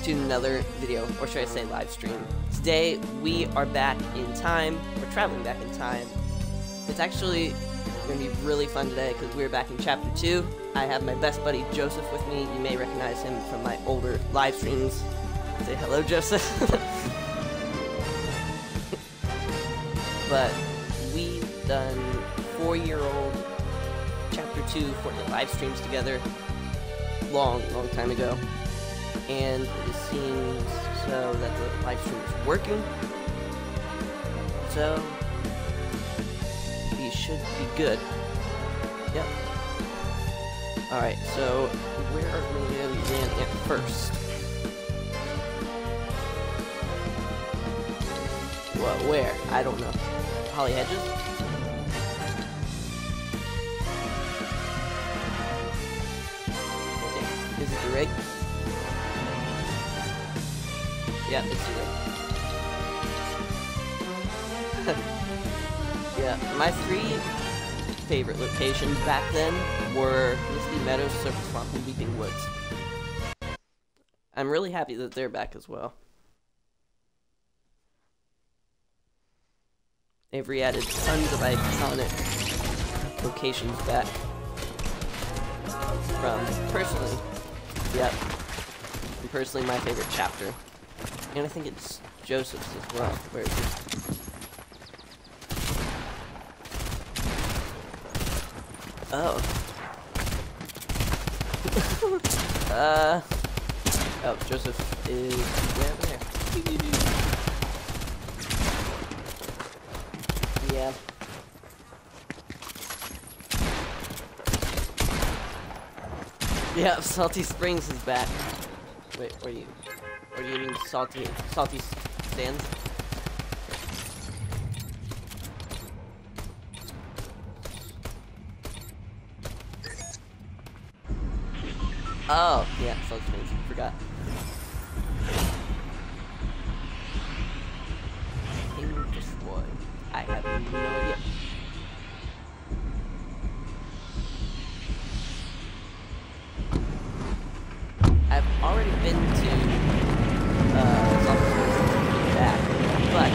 to another video, or should I say live stream. Today, we are back in time. We're traveling back in time. It's actually going to be really fun today, because we're back in Chapter 2. I have my best buddy, Joseph, with me. You may recognize him from my older live streams. Say hello, Joseph. But we've done 4-year-old Chapter 2 Fortnite live streams together. Long time ago. And it seems so that the live stream is working. So we should be good. Yep. Alright, so where are we going to land at first? Well, where? I don't know. Holly Hedges? Okay. Is it the rig? Yeah, it's the rig. Yeah, my 3 favorite locations back then were Misty Meadows, Surface Swamp, and Weeping Woods. I'm really happy that they're back as well. They've re-added tons of iconic locations back. From personally, yep, from personally my favorite chapter. And I think it's Joseph's as well. Where is it? Oh. Oh, Joseph is way over there. Yeah. Yeah, Salty Springs is back. Wait, where do you mean Salty Sands? Oh, yeah, Salty Springs, forgot. Destroy. I have no idea. I've already been to Salty Springs back, but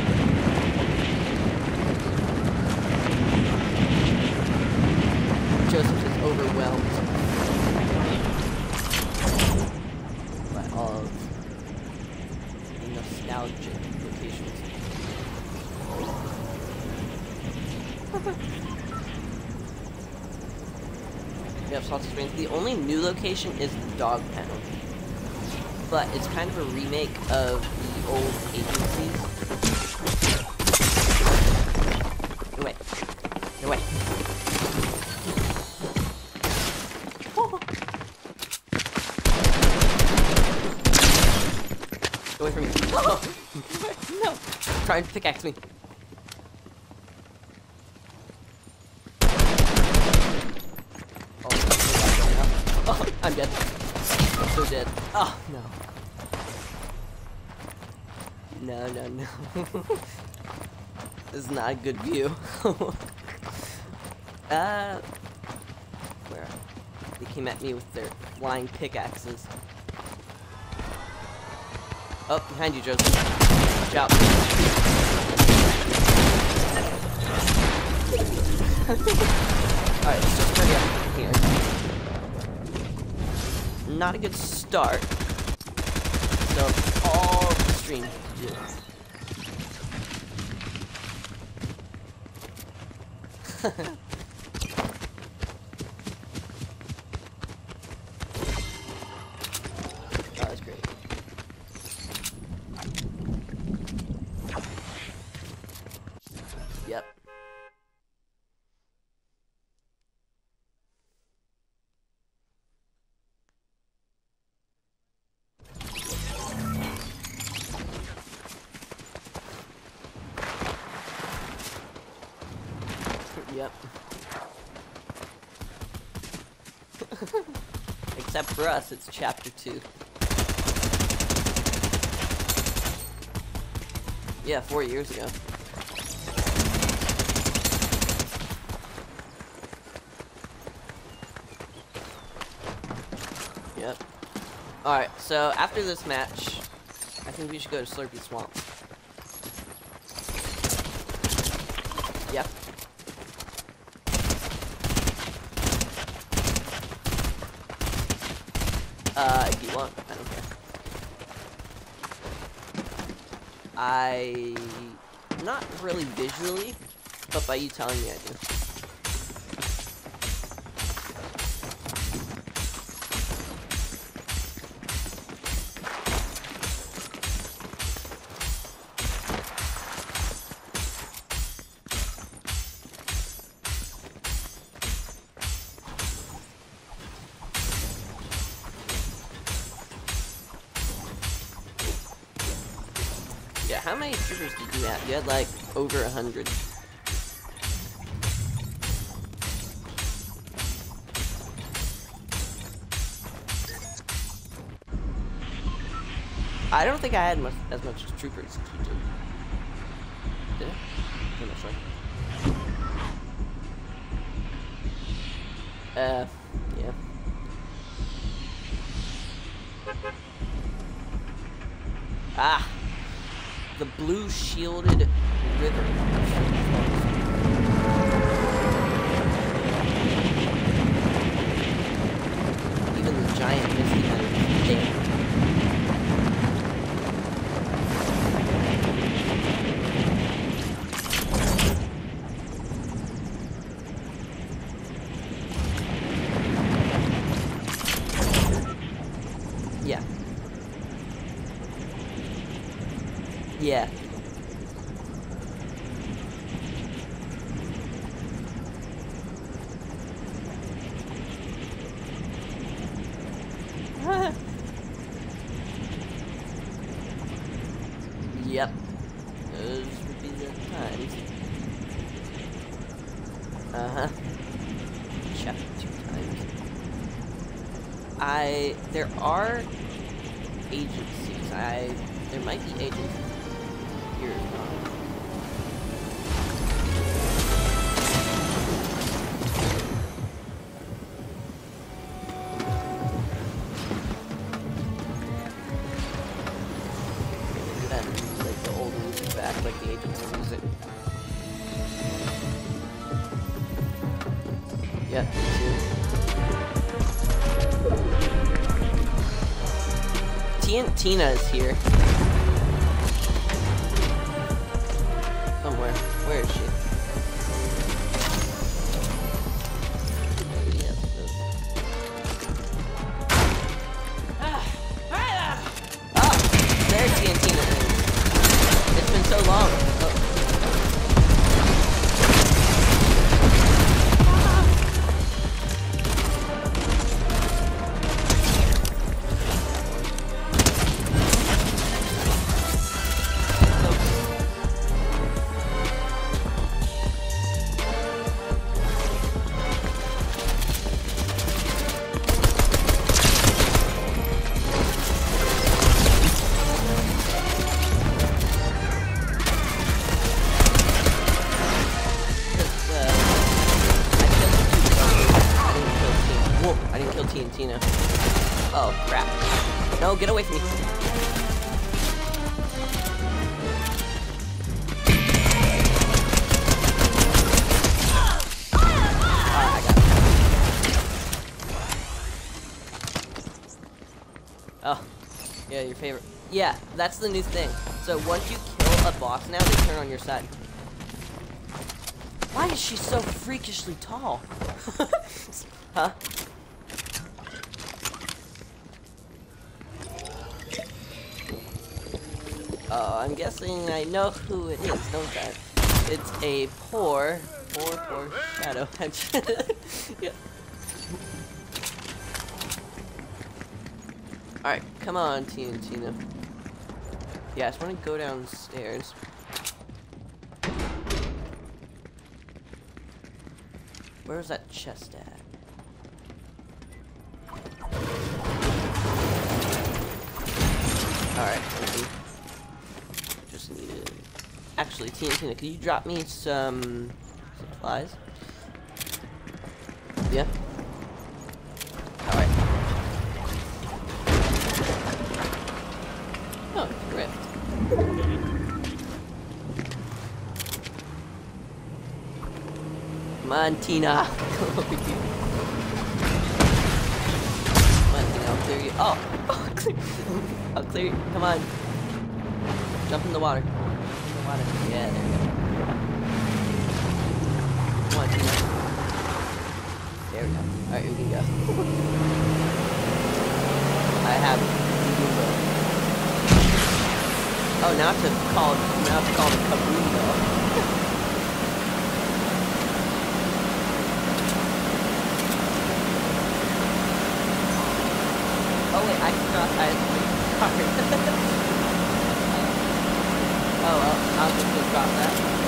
Joseph is overwhelmed by all of the nostalgic locations. Yep, Salty Springs. The only new location is the dog pound. But it's kind of a remake of the old agencies. Get away. Get away. Oh. Get away from me. Oh. No! Try and pickaxe me. Oh, I'm dead. I'm so dead. Oh, no. No. This is not a good view. Where? They came at me with their flying pickaxes. Oh, behind you, Joseph. Watch out. Alright, let's just hurry up here. Not a good start. So all the stream to do. That was great. Yep. Yep. Except for us, it's Chapter 2. Yeah, 4 years ago. Yep. Alright, so after this match, I think we should go to Slurpy Swamp. Yep. If you want, I don't care. Not really visually, but by you telling me I do. Yeah, how many troopers did you have? You had like over 100. I don't think I had as much as troopers as you did. Did I? I'm not sure. Yeah. Ah! The blue shielded river. Even the giant misty thing. Yeah. Yeah. Yep. Those would be the times. Uh-huh. Chapter 2 times. There are agencies. There might be agencies here as well. Like the old music back, like the agency music. Yeah, me too. Tina is here. Somewhere. Where is she? There's Tina. It's been so long. Oh. Tina. Oh, crap. No, get away from me. I got it. Oh. Yeah, your favorite. Yeah, that's the new thing. So once you kill a boss now, they turn on your side. Why is she so freakishly tall? Huh? Oh, I'm guessing I know who it is, don't I? It's a poor shadow. Yeah. Alright, come on, Tina. Yeah, I just want to go downstairs. Where's that chest at? Alright, just need it. Actually, Tina, could you drop me some supplies? Yeah. Alright. Oh, rift. Come on, Tina. Come over here. Come on, Tina, I'll clear you. Oh! Oh, clear. I'll clear you. Come on. Jump in the water. Jump in the water. Yeah, there we go. Come on, Tina. There we go. Alright, we can go. I have oh, now I have to call it Kaboom though. Oh wait, I can cross. Sorry. Oh well, I'll just go cross that.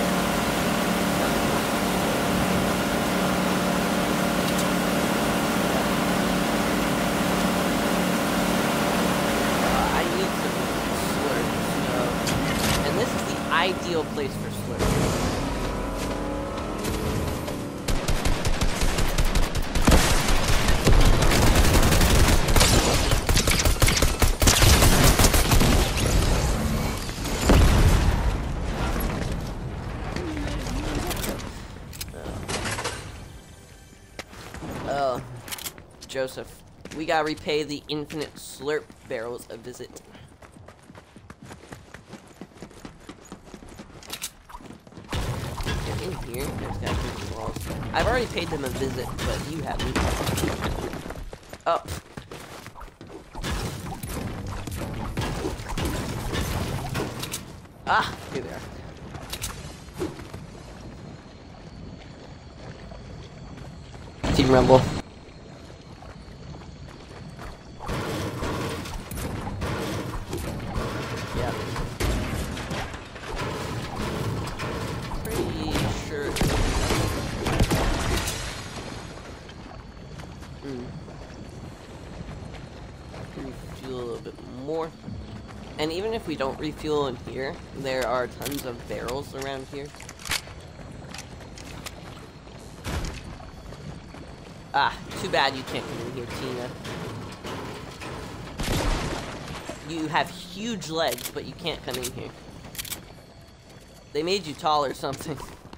I need some slurp, and this is the ideal place for slurp. Oh, Joseph, we gotta repay the infinite slurp barrels a visit. Get in here. There's gotta be some walls. I've already paid them a visit, but you haven't. Oh. Ah, here they are. Team Rumble. Yeah. Pretty sure. Refuel a little bit more. And even if we don't refuel in here, there are tons of barrels around here. Ah, too bad you can't come in here, Tina. You have huge legs, but you can't come in here. They made you tall or something.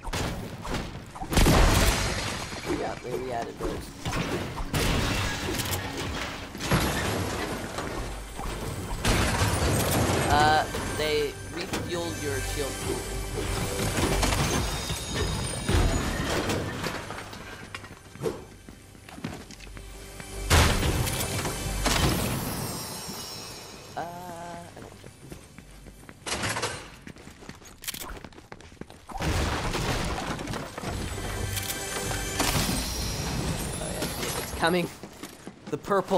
Yeah, they re-added those. They refueled your shield. Coming. The purple.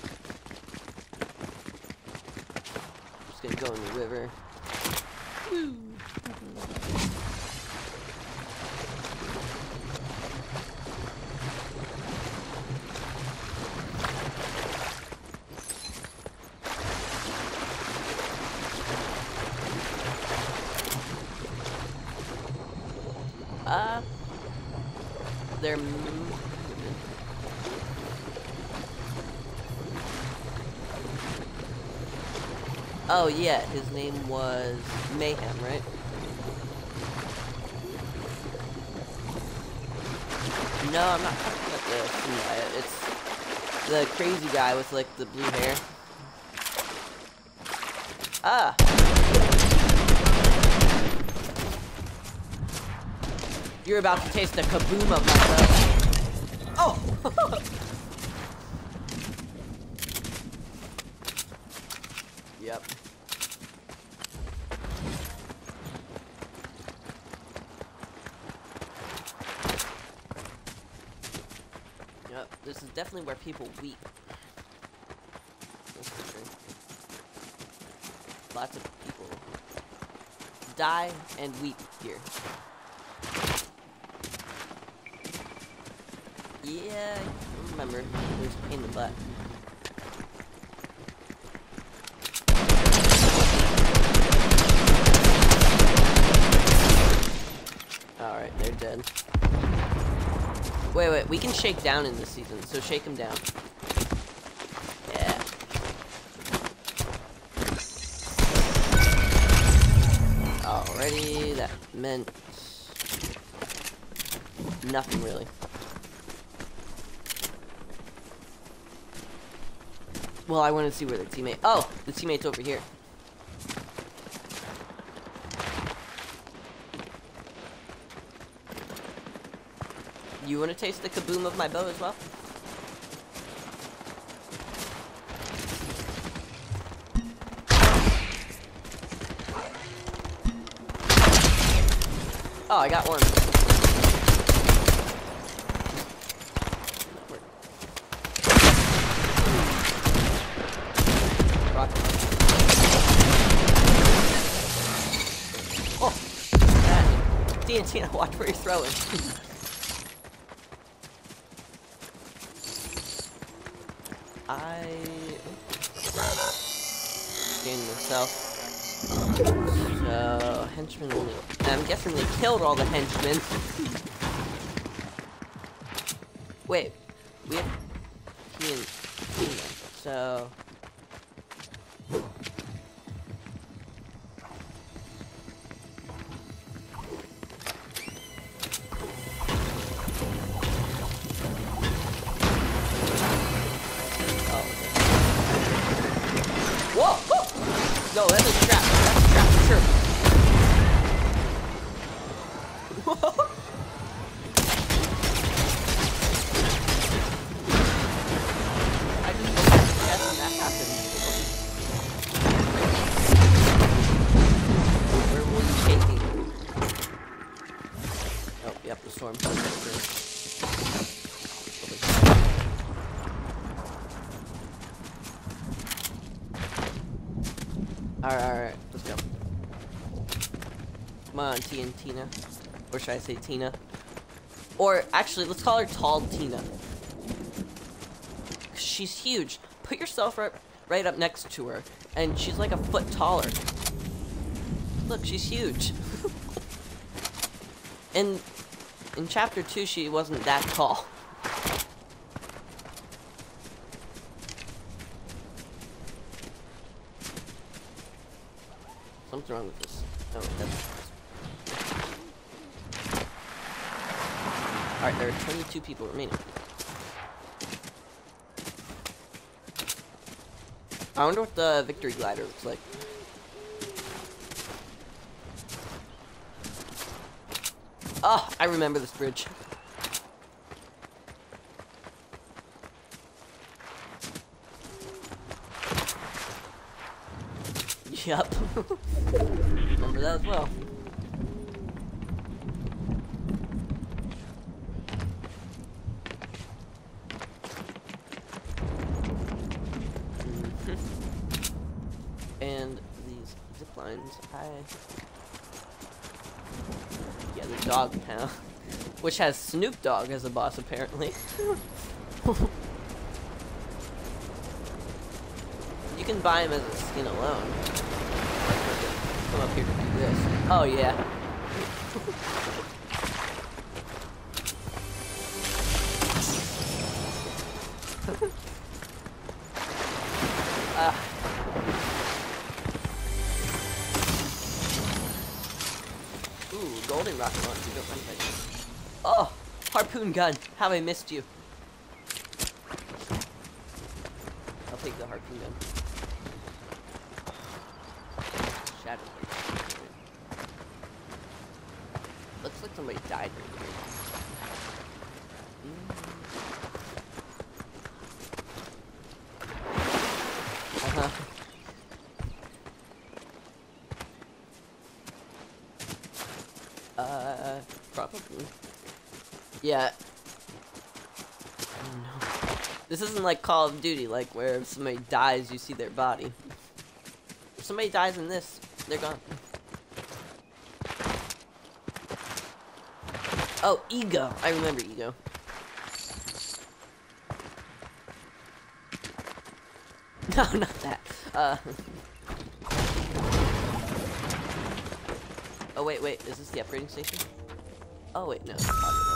Just gonna go in the river. Woo. They're oh yeah, his name was Mayhem, right? No, I'm not talking about the guy. It's the crazy guy with like the blue hair. Ah! You're about to taste the kaboom of myself. Oh! Yep. Yep, this is definitely where people weep. That's for sure. Lots of people die and weep here. Yeah, I remember. It was a pain in the butt. Alright, they're dead. Wait, we can shake down in this season, so shake them down. Yeah. Alrighty, that meant nothing really. Well, I want to see where the teammate. Oh, the teammate's over here. You want to taste the kaboom of my bow as well? Oh, I got one. Oh, TNT, watch where you're throwing. Scanning myself. So, henchmen only. I'm guessing they killed all the henchmen. Wait, we have TNT, so. Whoa! No, that's a trap. That's a trap for sure. Whoa! I just looked at the chest and that happened. Where were you taking? Oh, yep, the storm. Alright, let's go. Come on, Tina. Or should I say Tina? Or, actually, let's call her Tall Tina. She's huge. Put yourself right up next to her, and she's like a foot taller. Look, she's huge. In Chapter 2, she wasn't that tall. Something's wrong with this. Oh, that's... Alright, there are 22 people remaining. I wonder what the victory glider looks like. Oh, I remember this bridge. Yup. Remember that as well. And these zip lines, yeah, the dog town, which has Snoop Dogg as a boss apparently. You can buy him as a skin alone. Come up here to do this. Oh yeah. Ooh, golden rocket launcher. Don't mind if I do. Oh, harpoon gun. How I missed you. I'll take the harpoon gun. Shadow blade. Looks like somebody died right here. Probably. Yeah. Oh no. This isn't like Call of Duty, like where if somebody dies, you see their body. If somebody dies in this, they're gone. Oh, Ego. I remember Ego. No, not that. Oh, wait. Is this the upgrading station? Oh, wait, no.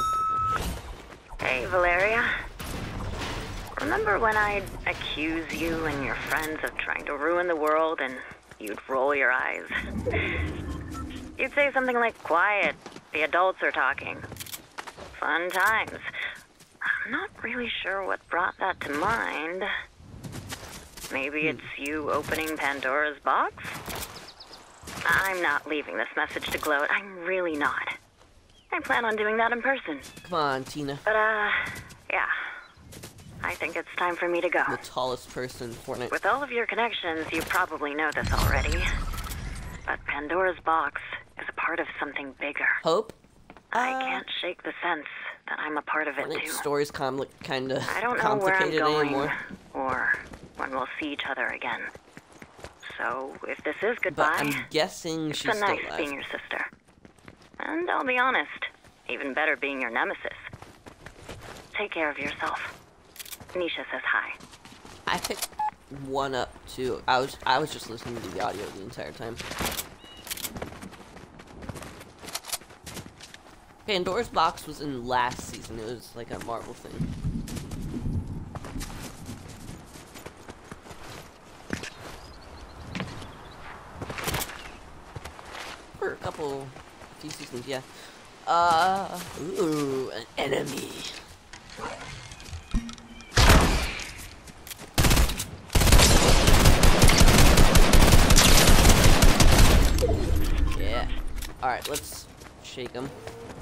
Hey, Valeria. Remember when I'd accuse you and your friends of trying to ruin the world and you'd roll your eyes? You'd say something like, quiet, the adults are talking. Fun times. I'm not really sure what brought that to mind. Maybe it's you opening Pandora's box? I'm not leaving this message to gloat. I'm really not. I plan on doing that in person. Come on, Tina. But, yeah. I think it's time for me to go. The tallest person in Fortnite. With all of your connections, you probably know this already. But Pandora's box is a part of something bigger. Hope? I can't shake the sense that I'm a part of it, Fortnite too. stories kind of I don't know where I'm complicated going, anymore. or when we'll see each other again. So, if this is goodbye, But I'm guessing she's it's still nice alive. being your sister. And I'll be honest, even better being your nemesis. Take care of yourself. Nisha says hi. I picked one up too. I was just listening to the audio the entire time. Pandora's box was in last season. It was like a Marvel thing. For a few seasons, yeah. Ooh, an enemy. Yeah. Alright, let's shake him.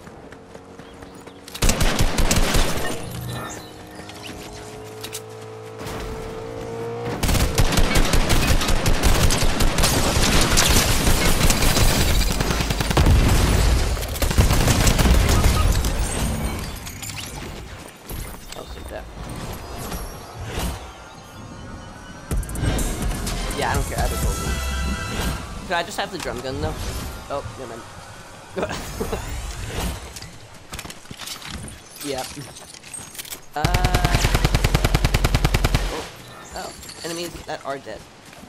Yeah, I don't care. I just hold it. Could I just have the drum gun though? Oh, never mind. Yep. Oh, enemies that are dead.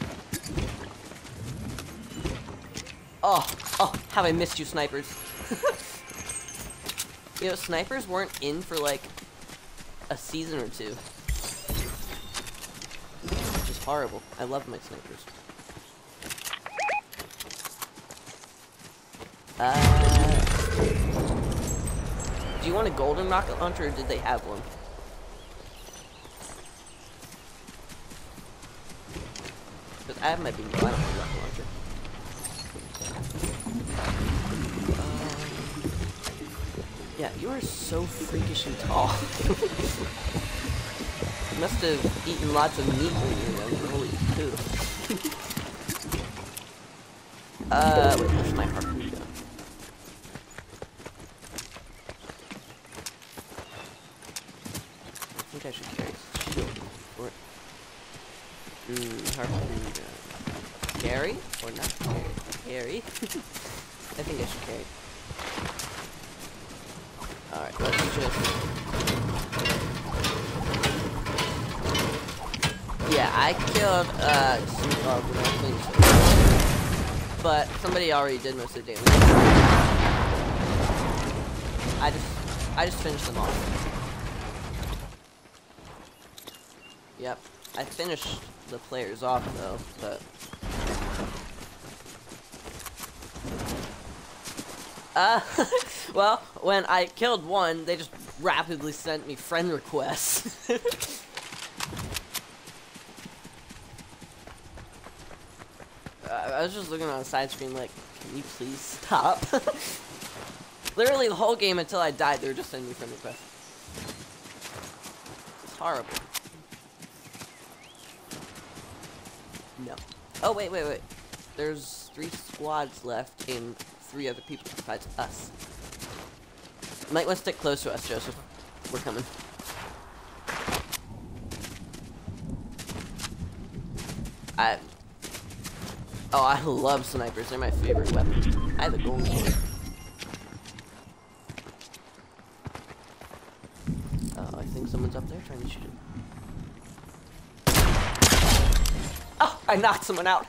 Oh, have I missed you, snipers? You know, snipers weren't in for like a season or two. Which is horrible. I love my snipers. Do you want a golden rocket launcher, or did they have one? Because I have my bingo, I don't want a rocket launcher. Yeah, you are so freakishly tall. You must have eaten lots of meat when you were young. Holy poo. Wait, where's my harpoon gun? I think I should carry a shield for it. Harpoon gun. Carry? Or not carry? Carry? I think I should carry. Alright, let's just... Yeah, I killed, some things. But somebody already did most of the damage. I just finished them off. Yep. I finished the players off though, but... well, when I killed one, they just rapidly sent me friend requests. I was just looking on the side screen like, can you please stop? Literally the whole game until I died, they were just sending me friend requests. It's horrible. No. Oh, wait. There's 3 squads left and 3 other people besides us. You might want to stick close to us, Joseph. We're coming. I love snipers. They're my favorite weapon. I have a golden one. Oh, I think someone's up there trying to shoot him. Oh, I knocked someone out.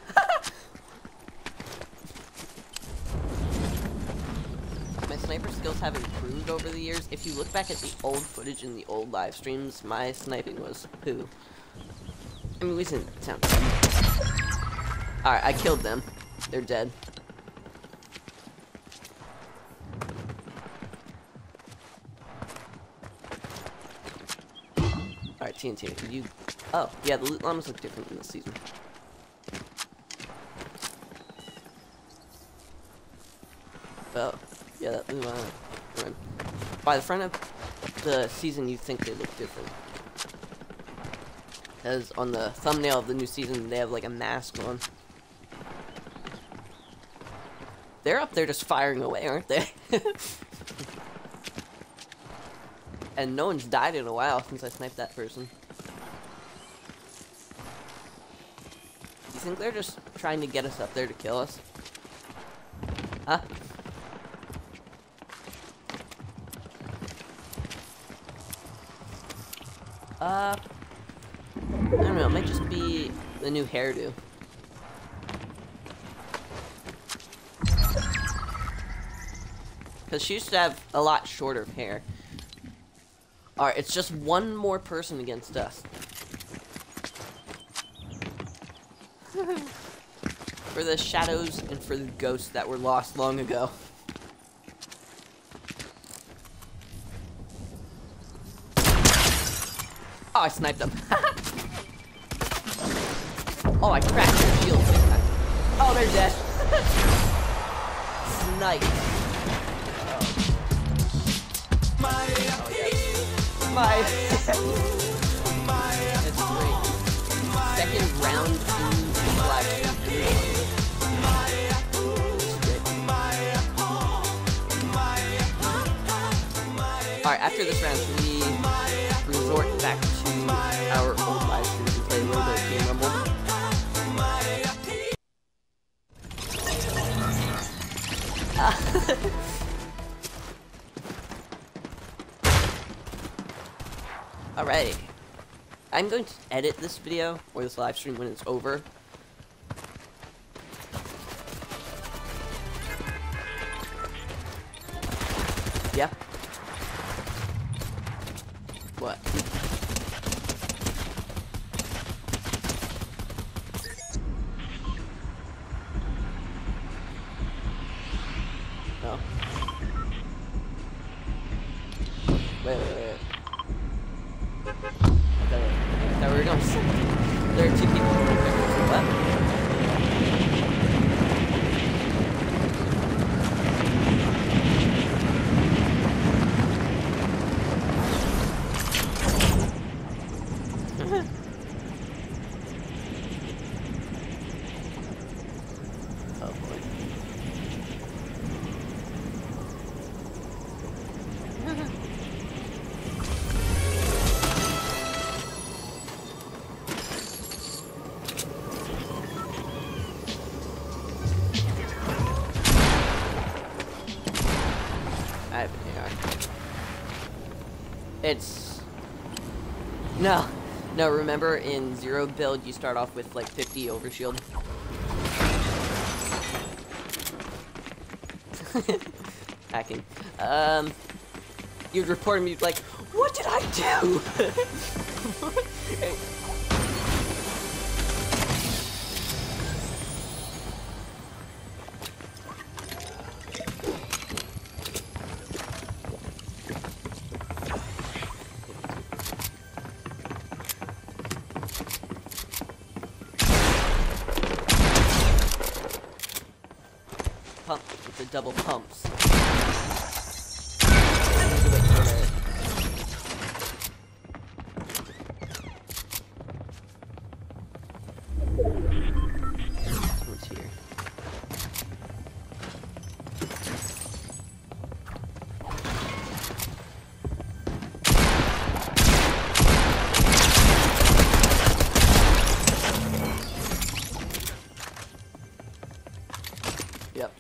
My sniper skills have improved over the years. If you look back at the old footage in the old live streams, my sniping was poo. I mean, we didn't sound. Alright, I killed them. They're dead. TNT. You. Oh, yeah, the loot llamas look different in this season. Oh, yeah, that loot llama. By the front of the season, you think they look different. Because on the thumbnail of the new season, they have like a mask on. They're up there just firing away, aren't they? And no one's died in a while since I sniped that person. You think they're just trying to get us up there to kill us? Huh? I don't know, it might just be the new hairdo. Because she used to have a lot shorter hair. Alright, it's just one more person against us. For the shadows and for the ghosts that were lost long ago. Oh, I sniped them. Oh, I cracked their shield. Oh, they're dead. Snipe. That's great. Second round in live. Alright, after this round, should we resort back to our old live streams and play a little bit of Team Rumble? Alrighty. I'm going to edit this video, or this live stream when it's over. Yeah. What? No. Wait. I thought we were going to... There are two people over there. What? Oh boy. I have an AR. It's... No, remember in Zero build, you start off with like 50 overshield? Hacking. You'd report him, you'd like, what did I do? Hey. Pump with the double pumps. What's here? Yep.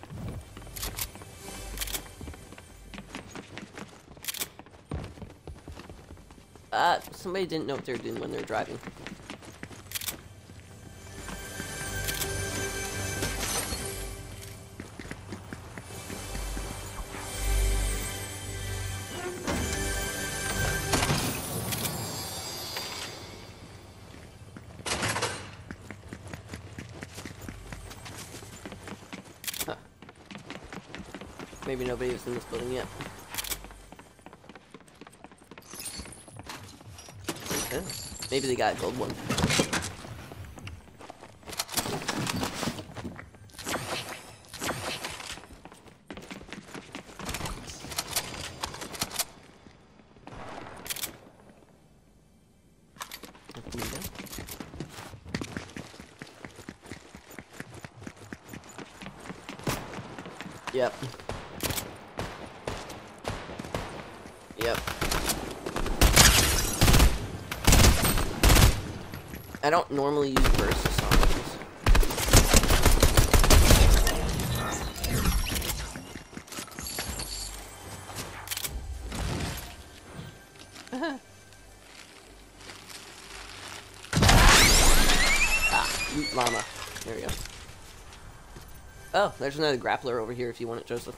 Somebody didn't know what they were doing when they were driving. Huh. Maybe nobody was in this building yet. Okay. Maybe they got a gold one. Yep. Yep. I don't normally use bursts on these. Llama. There we go. Oh, there's another grappler over here if you want it, Joseph.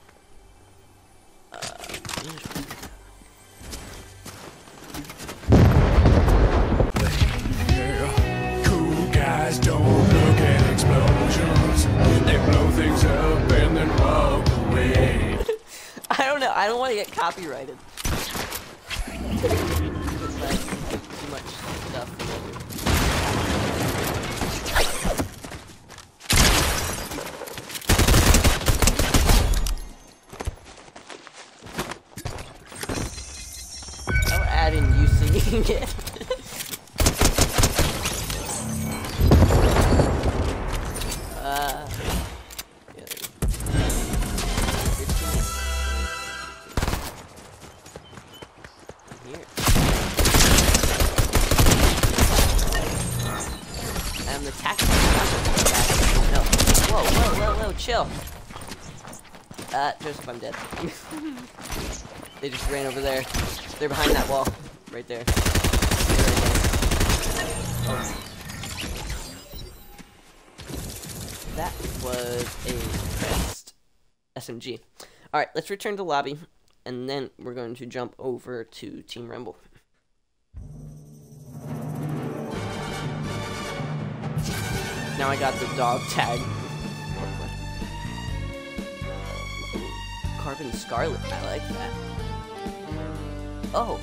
Yeah. Cool guys don't look at explosions. They blow things up and then walk away. I don't know. I don't want to get copyrighted. It's like too much stuff. I'll add in you singing it. And the tactical. No. Whoa, chill. Joseph, I'm dead. They just ran over there. They're behind that wall. Right there. Oh. That was a best SMG. Alright, let's return to lobby, and then we're going to jump over to Team Rumble. Now I got the dog tag. Carbon Scarlet, I like that. Oh.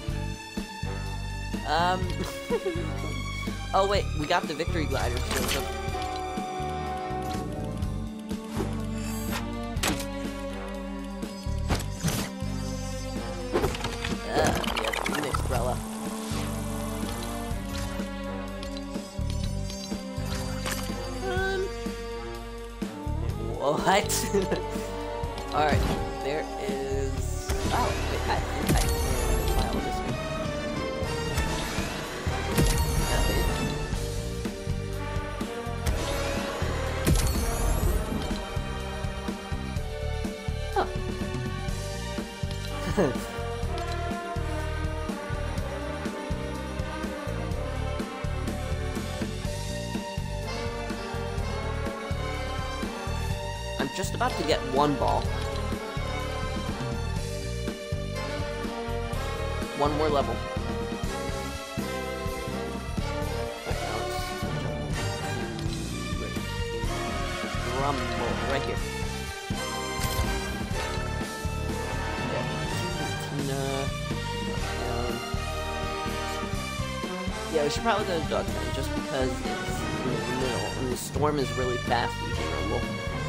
Oh wait, we got the victory gliders, Joseph. Yeah, Phoenix umbrella. What? Alright, there is... Oh, wait, I think I can file this way. Huh. I'm just about to get one ball. One more level. Rumble, right here. Yeah, we should probably go to Dog Town just because it's in the middle and the storm is really fast in Team Rumble.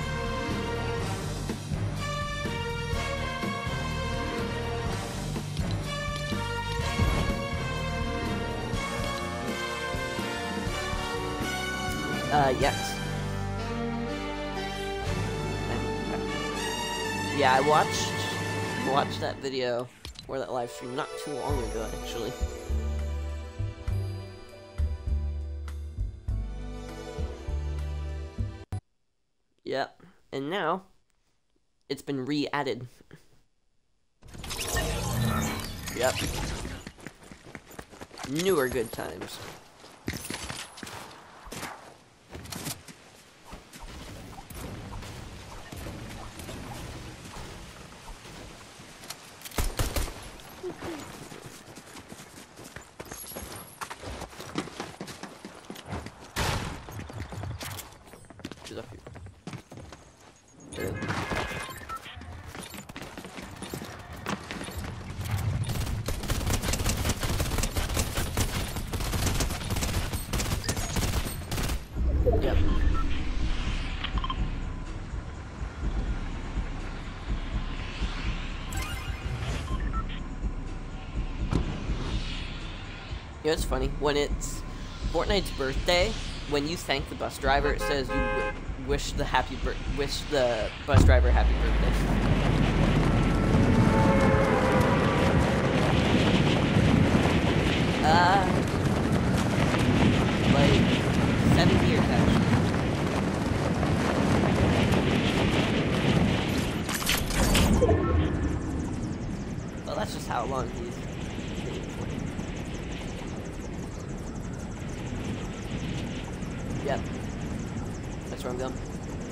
Yes. Yeah, I watched that video or that live stream not too long ago, actually. Yep, and now it's been re-added. Yep. Newer good times. She's up here. Yep. You know, it's funny, when it's Fortnite's birthday, when you thank the bus driver, it says you wish the bus driver happy birthday. Like 7 years actually. Well, that's just how long he's been recording. Yep. That's where I'm going.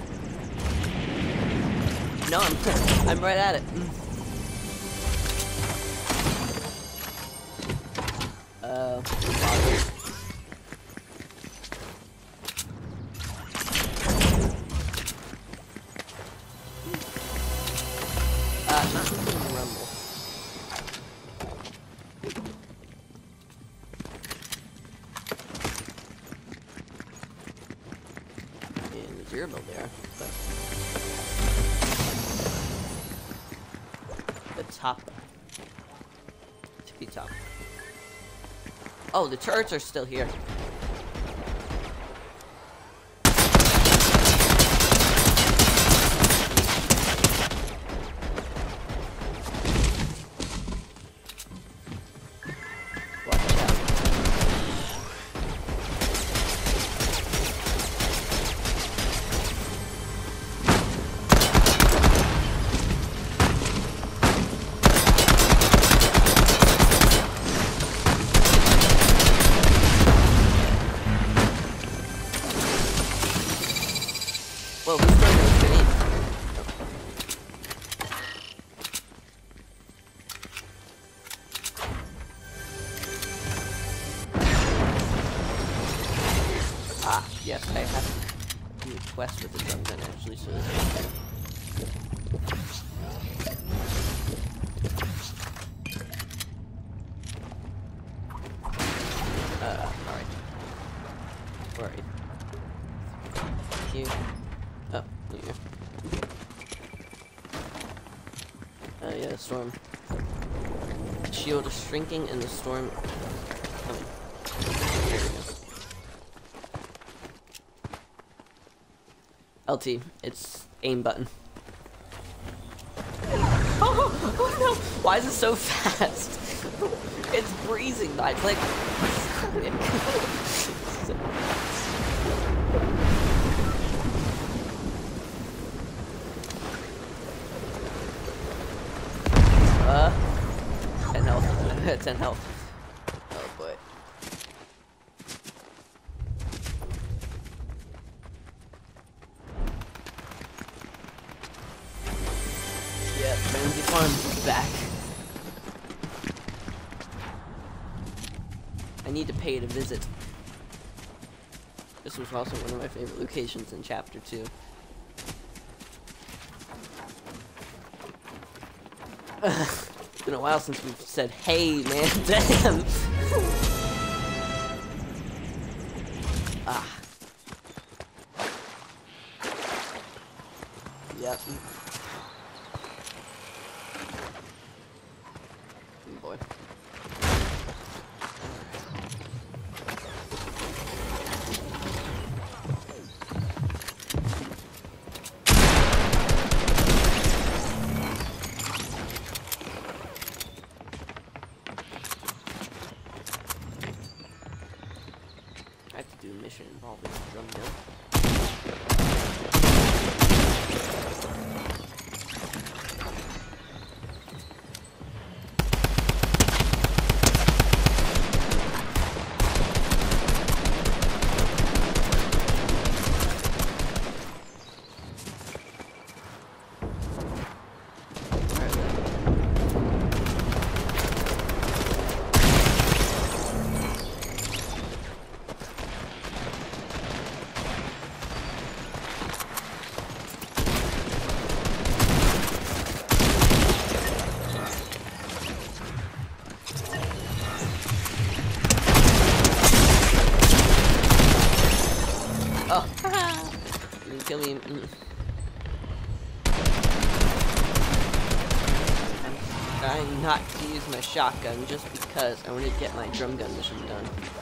No, I'm right at it. Not in the rumble. And the durable there, but the top. Tippy top. Oh, the turrets are still here. Well, who's throwing those grenades? Ah, yes, I have to do a quest with the drum gun actually, so this is okay. Alright. Alright. Here. Oh, there you go. Oh yeah, the storm. Shield is shrinking and the storm coming. There we go. LT, it's aim button. Oh no! Why is it so fast? It's breezing, like health. 10 health. Oh boy. Yeah, Frenzy Farm's back. I need to pay to visit. This was also one of my favorite locations in Chapter 2. It's been a while since we've said, hey, man, damn. Ah. Yep. Oh boy. I have to do a mission involving the drum gun. kill me. I'm trying not to use my shotgun just because I want to get my drum gun mission done.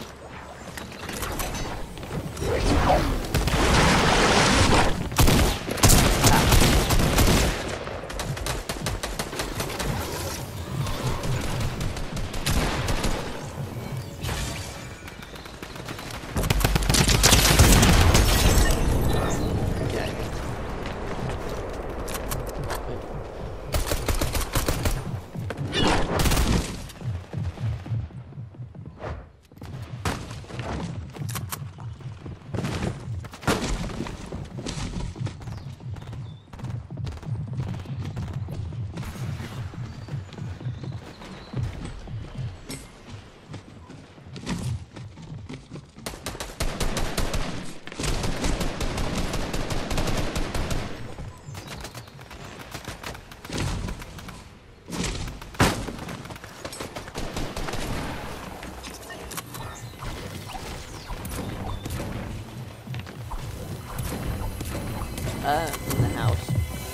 In the house.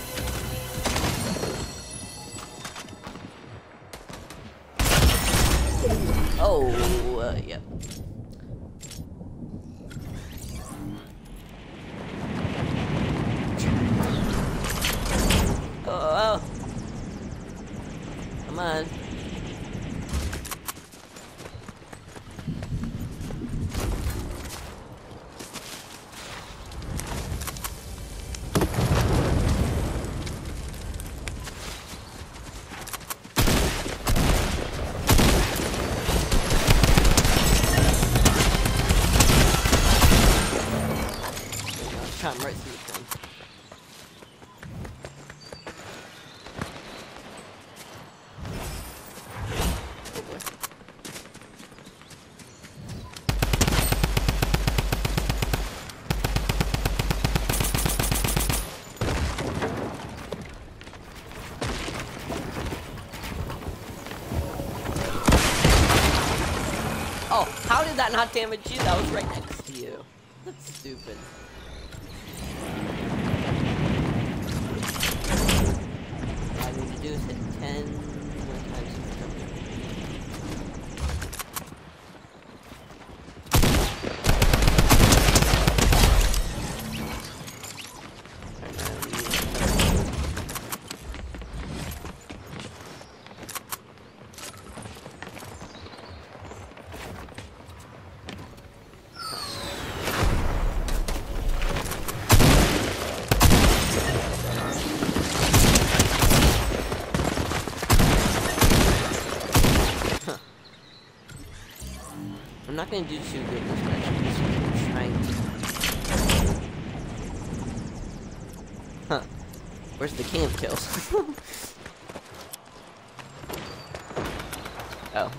Oh, yep. Oh, come on. Shot him right through the gun. Oh boy. Oh, how did that not damage you? That was right next to you. That's stupid. All I need to do is hit 10 more times. I'm not gonna do too good this match. I'm just trying to. Huh. Where's the camp kills? Oh.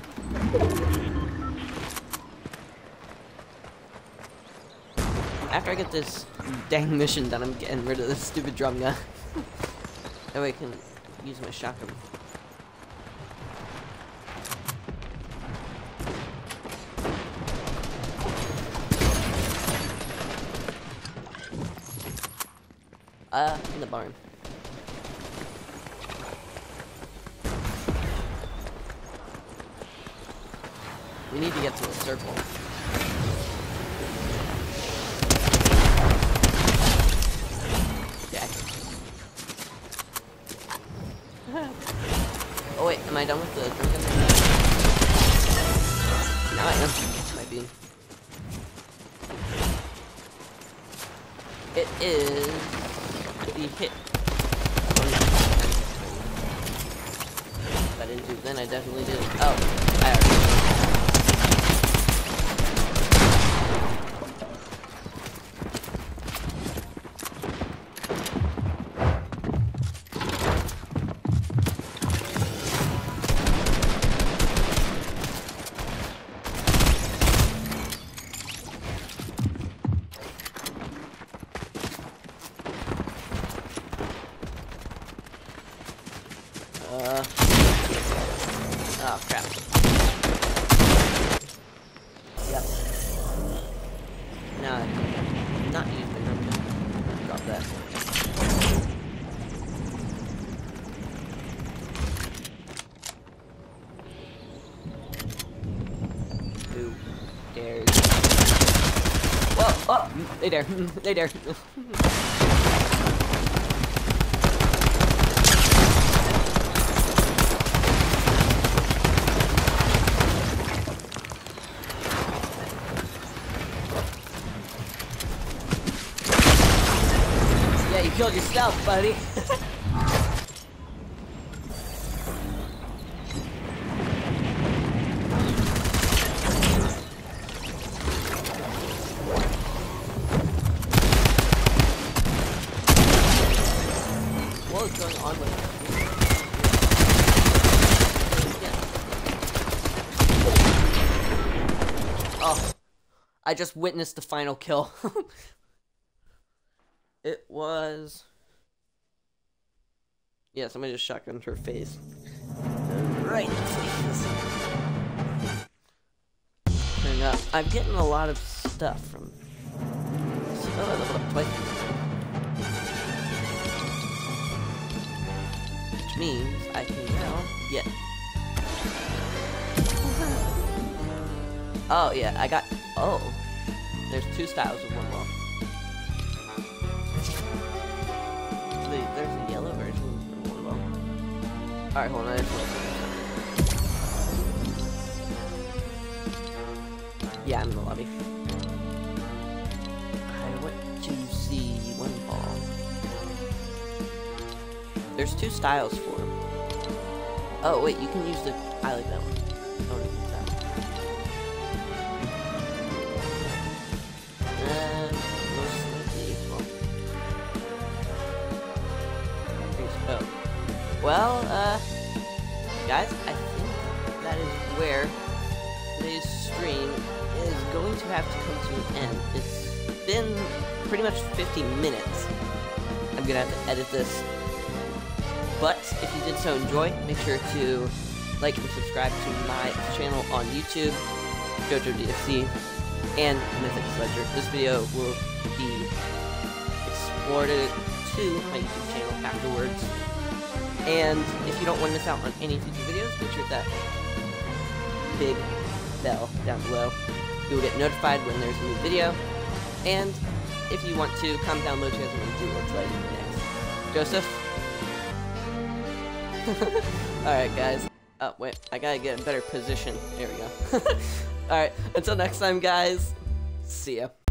After I get this dang mission done, I'm getting rid of this stupid drum gun. That way I can use my shotgun. In the barn. We need to get to a circle. Yeah. Oh wait, am I done with the drinking? Now I am. Might be. It is the hit. If I didn't do it then, I definitely did it. Oh, I already. Oh crap. Yep. No, not use my drum gun. Drop that. They dare. They dare. Yeah, you killed yourself, buddy. What is going on with it? Oh, I just witnessed the final kill. It was... Yeah, somebody just shotgunned her face. Right in the face. And I'm getting a lot of stuff from... Oh, I leveled up twice. Which means I can now get... Oh, yeah, I got... Oh. There's two styles of one wall. There's a yellow version of one wall. Alright, hold on, I just want to... Yeah, I'm in the lobby. I want to see one ball. There's two styles for them. Oh, wait, you can use the... I like that one. I want to use that. Most likely, well... Oh. Well, guys, I think that is where today's stream is going to have to come to an end. It's been pretty much 50 minutes. I'm gonna have to edit this. But if you did so enjoy, make sure to like and subscribe to my channel on YouTube, JojoDFC, and Mythic Sledger. This video will be exported to my YouTube channel afterwards. And if you don't want to miss out on any future videos, make sure that big bell down below. You will get notified when there's a new video. And if you want to comment down below what you guys want to do, let's like next. Joseph? Alright, guys. Oh, wait. I gotta get a better position. There we go. Alright. Until next time, guys. See ya.